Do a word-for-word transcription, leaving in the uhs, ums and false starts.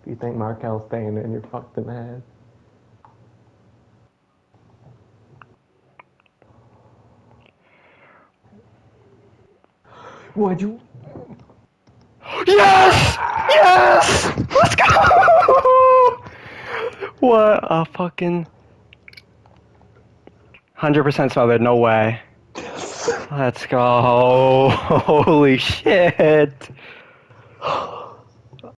If you think Markel's staying in, you're fucked in the head. What'd you? Yes! Yes! Let's go! What a fucking... one hundred percent smothered, no way. Let's go. Holy shit.